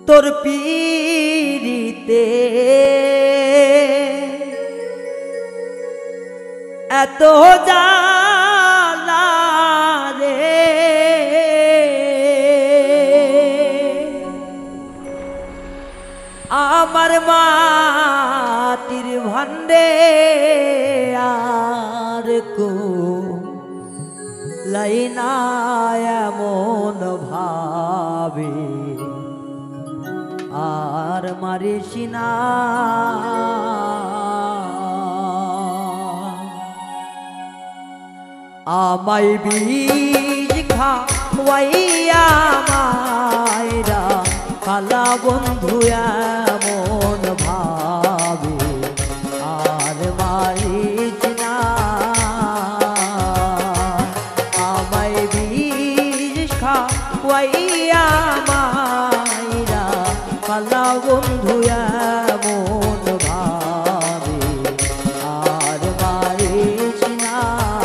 তোর পীড়িতে এত জ্বালা রে, আমার মাটির ভান্ডে আর কো লাইনা এমন ভাবে আর মারিস না। আমায় বীজ খাওয়াইয়া মায়রা খালা বন্ধু এমন ভাবে আর মারিস না। আমায় বীজ খাওয়াইয়া মায়রা খালা বন্ধু এমন ভাবে আর মারিস না।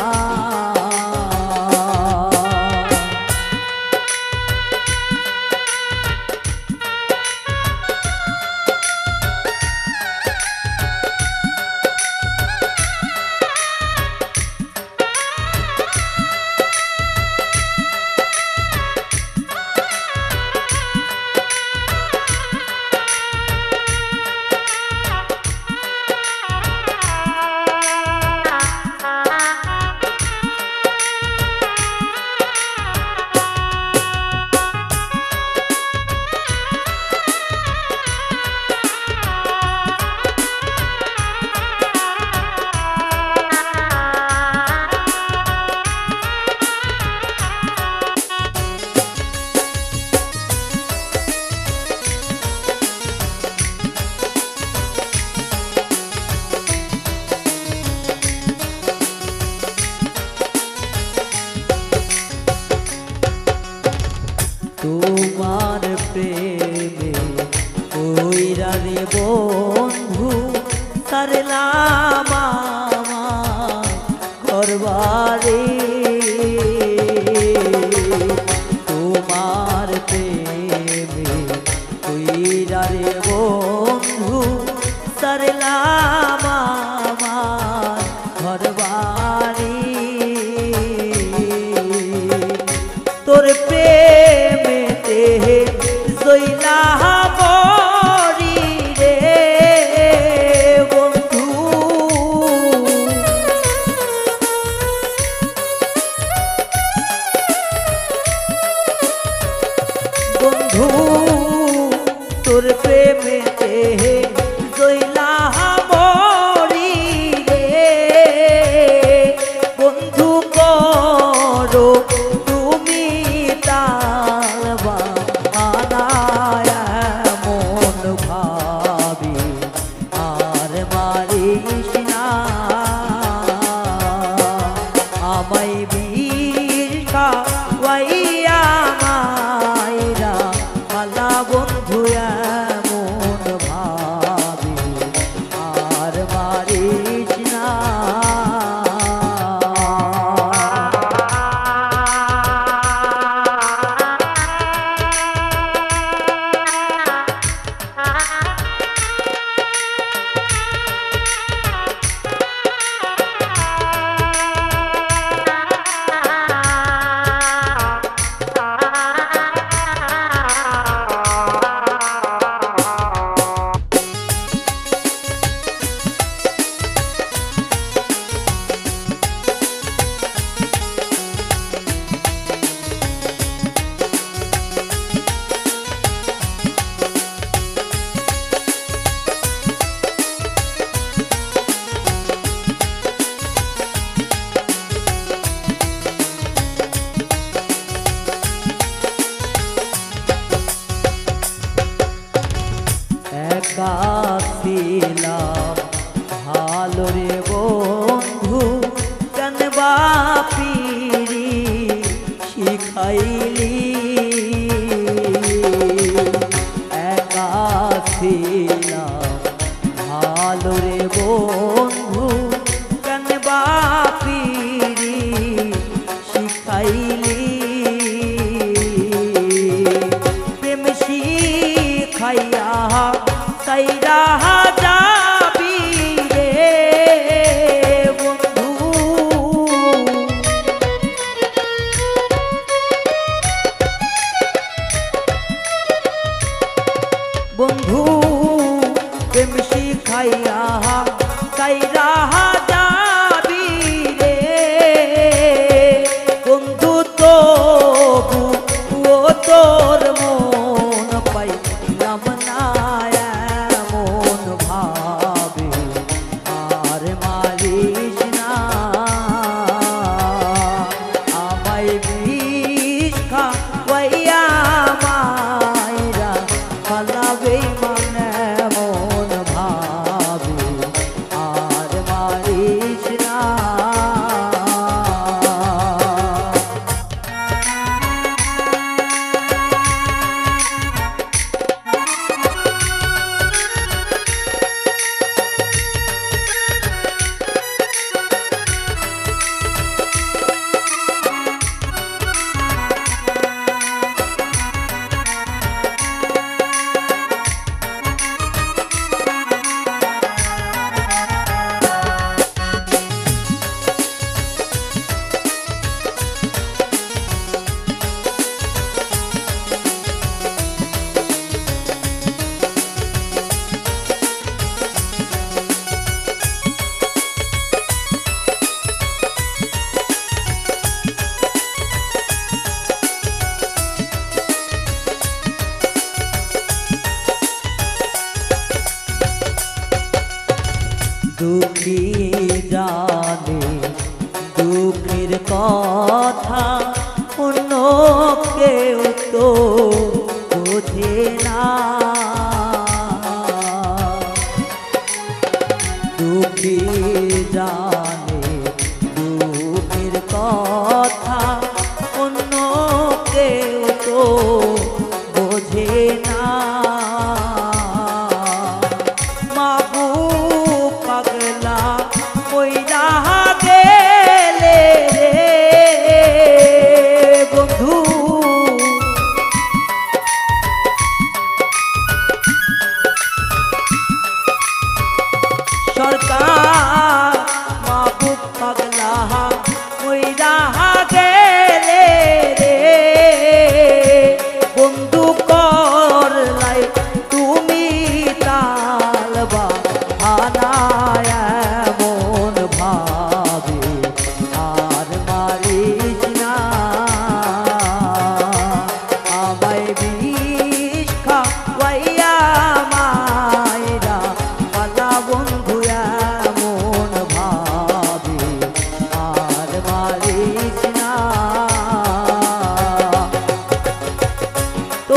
তোমার প্রেমে কইরা রে বন্ধু সারলাম আমার ঘরবাড়ি। তোমার প্রেমে কইরা রে বন্ধু সারলাম আমার ঘরবাড়ি। তোর প্রেমেতে জইলা মরি রে বন্ধু, বন্ধু তোর প্রেমেতে জইলা মরি রে বন্ধু। করো আমায় বীর খাওয়াইয়া মায়রা খালা বন্ধু এমন ভাবে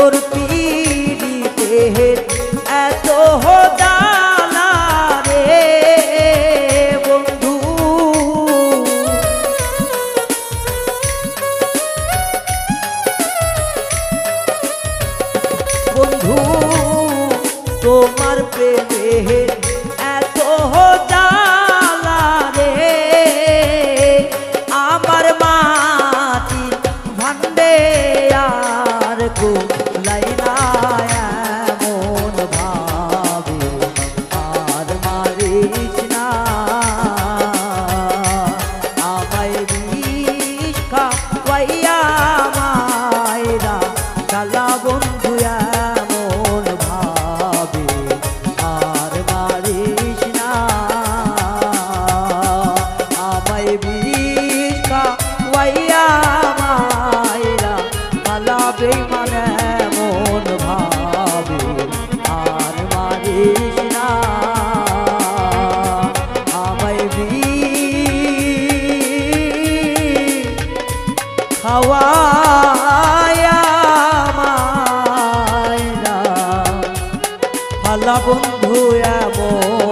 তোর পীড়িতের এত জ্বালা রে বন্ধু। বন্ধু তোমার প্রেমের এত জ্বালা রে আমার মাটি ভান্ডে আর কুলাই না এমন ভাবে আর মারিস না আমায় বিষ খাওয়াইয়া মায়রা শালা বন্ধু এমন ভাবে আর মারিস না আমায় বিষ খাওয়াইয়া মায়রা শালা বেঈমান এমন ভাবে আর মারিস না আমায় বিষ খাওয়াইয়া মায়রা শালা বন্ধু এমন